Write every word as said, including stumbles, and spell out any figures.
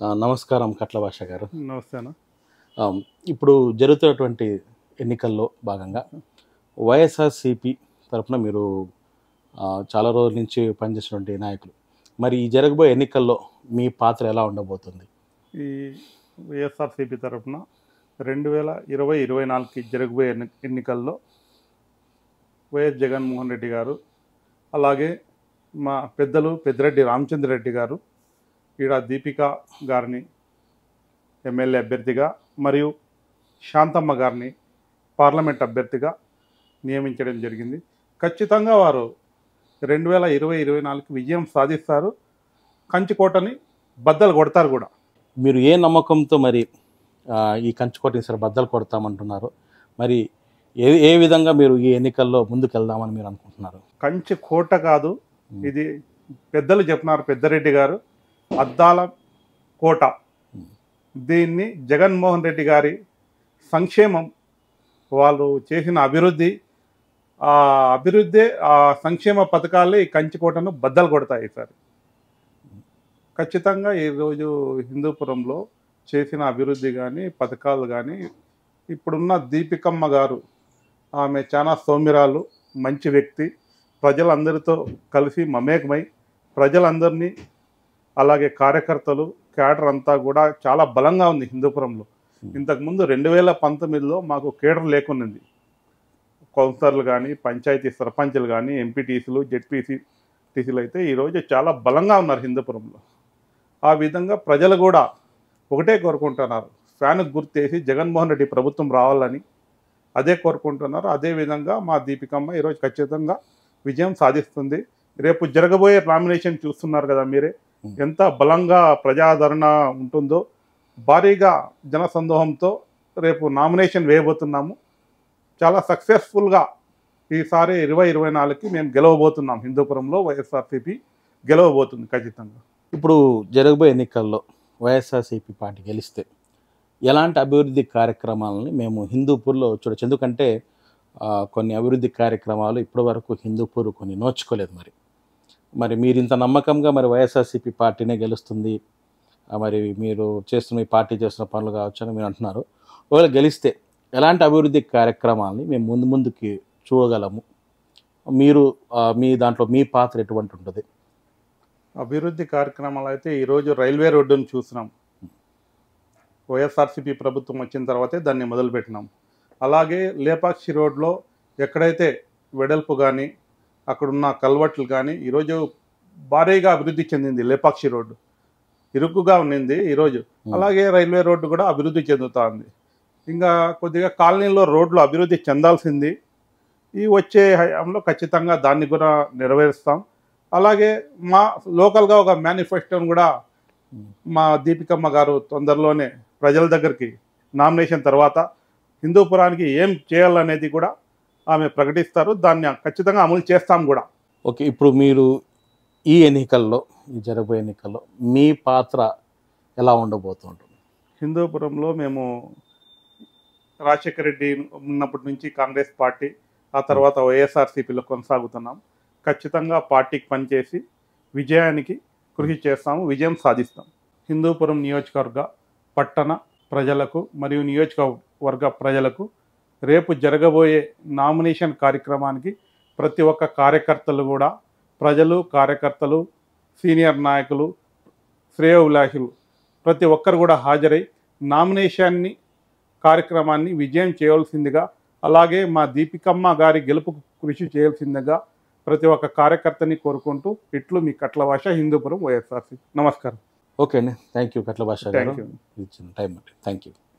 ఆ, నమస్కారం కట్ల భాష గారు. నమస్తే అన్న. ఆ, ఇప్పుడు జరుగుతున్నటువంటి ఎన్నికల్లో భాగంగా వైఎస్ఆర్సిపి తరఫున మీరు ఆ, చాలా రోజుల నుంచి పనిచేసినటువంటి నాయకులు, మరి ఈ జరగబోయే ఎన్నికల్లో మీ పాత్ర ఎలా ఉండబోతుంది? ఈ వైఎస్ఆర్సీపీ తరఫున రెండు వేల ఇరవై ఇరవై నాలుగుకి జరగబోయే ఎన్ని ఎన్నికల్లో వైఎస్ జగన్మోహన్ రెడ్డి గారు, అలాగే మా పెద్దలు పెద్దిరెడ్డి రామచంద్రరెడ్డి గారు, ఈడ దీపిక గారిని ఎమ్మెల్యే అభ్యర్థిగా మరియు శాంతమ్మ గారిని పార్లమెంట్ అభ్యర్థిగా నియమించడం జరిగింది. ఖచ్చితంగా వారు రెండు వేల ఇరవై ఇరవై నాలుగుకి విజయం సాధిస్తారు. కంచుకోటని బద్దలు కొడతారు కూడా. మీరు ఏ నమ్మకంతో మరి ఆ, ఈ కంచుకోటని సరే బద్దలు కొడతామంటున్నారు? మరి ఏ ఏ విధంగా మీరు ఈ ఎన్నికల్లో ముందుకు వెళ్దామని మీరు అనుకుంటున్నారు? కంచి కోట కాదు, ఇది పెద్దలు చెప్పినారు, పెద్దరెడ్డి గారు, అద్దాల కోట. దీన్ని జగన్మోహన్ రెడ్డి గారి సంక్షేమం, వాళ్ళు చేసిన అభివృద్ధి, ఆ అభివృద్ధి ఆ సంక్షేమ పథకాలే ఈ కంచికోటను బద్దలు కొడతాయి సార్. ఖచ్చితంగా ఈరోజు హిందూపురంలో చేసిన అభివృద్ధి కానీ పథకాలు కానీ, ఇప్పుడున్న దీపికమ్మ గారు, ఆమె చాలా సౌమ్యరాలు, మంచి వ్యక్తి, ప్రజలందరితో కలిసి మమేకమై ప్రజలందరినీ, అలాగే కార్యకర్తలు కేడర్ అంతా కూడా చాలా బలంగా ఉంది హిందూపురంలో. ఇంతకుముందు రెండు వేల పంతొమ్మిదిలో మాకు కేడర్ లేకున్నది. కౌన్సిలర్లు కానీ, పంచాయతీ సర్పంచ్లు కానీ, ఎంపీటీసీలు, జెడ్పీసీ టీసీలు అయితే ఈరోజు చాలా బలంగా ఉన్నారు హిందూపురంలో. ఆ విధంగా ప్రజలు కూడా ఒకటే కోరుకుంటున్నారు, ఫ్యాన్కు గుర్తేసి జగన్మోహన్ రెడ్డి ప్రభుత్వం రావాలని అదే కోరుకుంటున్నారు. అదేవిధంగా మా దీపికమ్మ ఈరోజు ఖచ్చితంగా విజయం సాధిస్తుంది. రేపు జరగబోయే నామినేషన్ చూస్తున్నారు కదా మీరే, ఎంత బలంగా ప్రజాదరణ ఉంటుందో. భారీగా జనసందోహంతో రేపు నామినేషన్ వేయబోతున్నాము. చాలా సక్సెస్ఫుల్గా ఈసారి ఇరవై ఇరవై నాలుగుకి మేము గెలవబోతున్నాం. హిందూపురంలో వైఎస్ఆర్సీపీ గెలవబోతుంది ఖచ్చితంగా. ఇప్పుడు జరగబోయే ఎన్నికల్లో వైఎస్ఆర్సీపీ పార్టీ గెలిస్తే ఎలాంటి అభివృద్ధి కార్యక్రమాలని మేము హిందూపూర్లో చూడొచ్చు? ఎందుకంటే ఆ, కొన్ని అభివృద్ధి కార్యక్రమాలు ఇప్పటి వరకు హిందూపూర్ కొన్ని నోచుకోలేదు. మరి మరి మీరు ఇంత నమ్మకంగా మరి వైఎస్ఆర్సీపీ పార్టీనే గెలుస్తుంది, ఆ, మరి మీరు చేస్తున్న మీ పార్టీ చేస్తున్న పనులు కావచ్చు అని మీరు అంటున్నారు. ఒకవేళ గెలిస్తే ఎలాంటి అభివృద్ధి కార్యక్రమాలని మేము ముందు ముందుకి చూడగలము? మీరు ఆ, మీ దాంట్లో మీ పాత్ర ఎటువంటి ఉంటుంది? అభివృద్ధి కార్యక్రమాలు అయితే ఈరోజు రైల్వే రోడ్డును చూసినాం. వైఎస్ఆర్సీపీ ప్రభుత్వం వచ్చిన తర్వాతే దాన్ని మొదలుపెట్టినాం. అలాగే లేపాక్షి రోడ్లో ఎక్కడైతే వెడల్పు కానీ, అక్కడున్న కల్వర్ట్లు కానీ ఈరోజు భారీగా అభివృద్ధి చెందింది. లేపాక్షి రోడ్డు ఇరుకుగా ఉన్నింది ఈరోజు. అలాగే రైల్వే రోడ్డు కూడా అభివృద్ధి చెందుతూ ఉంది. ఇంకా కొద్దిగా కాలనీలో రోడ్లు అభివృద్ధి చెందాల్సింది. ఈ వచ్చే హయాంలో ఖచ్చితంగా దాన్ని కూడా నెరవేరుస్తాం. అలాగే మా లోకల్గా ఒక మేనిఫెస్టోని కూడా మా దీపికమ్మ గారు తొందరలోనే ప్రజల దగ్గరికి నామినేషన్ తర్వాత హిందూపురానికి ఏం చేయాలనేది కూడా ఆమె ప్రకటిస్తారు. దాన్ని ఖచ్చితంగా అమలు చేస్తాం కూడా. ఓకే, ఇప్పుడు మీరు ఈ ఎన్నికల్లో ఈ జరగబోయే ఎన్నికల్లో మీ పాత్ర ఎలా ఉండబోతుంటుంది? హిందూపురంలో మేము రాజశేఖర రెడ్డి ఉన్నప్పటి నుంచి కాంగ్రెస్ పార్టీ, ఆ తర్వాత వైఎస్ఆర్సీపీలో కొనసాగుతున్నాం. ఖచ్చితంగా పార్టీకి పనిచేసి విజయానికి కృషి చేస్తాము, విజయం సాధిస్తాం. హిందూపురం నియోజకవర్గ పట్టణ ప్రజలకు మరియు నియోజకవర్గ ప్రజలకు రేపు జరగబోయే నామినేషన్ కార్యక్రమానికి ప్రతి ఒక్క కార్యకర్తలు కూడా, ప్రజలు, కార్యకర్తలు, సీనియర్ నాయకులు, శ్రేయోభిలాషులు ప్రతి ఒక్కరు కూడా హాజరై నామినేషన్ని కార్యక్రమాన్ని విజయం చేయవలసిందిగా, అలాగే మా దీపికమ్మ గారి గెలుపుకు కృషి చేయాల్సిందిగా ప్రతి ఒక్క కార్యకర్తని కోరుకుంటూ, ఇట్లు మీ కట్ల భాష, హిందూపురం, వైఎస్ఆర్సీ. నమస్కారం. ఓకే అండి, థ్యాంక్ యూ కట్ల భాష గారు, థ్యాంక్ యూ. ఇచ్చిన టైం బట్టి థ్యాంక్ యూ.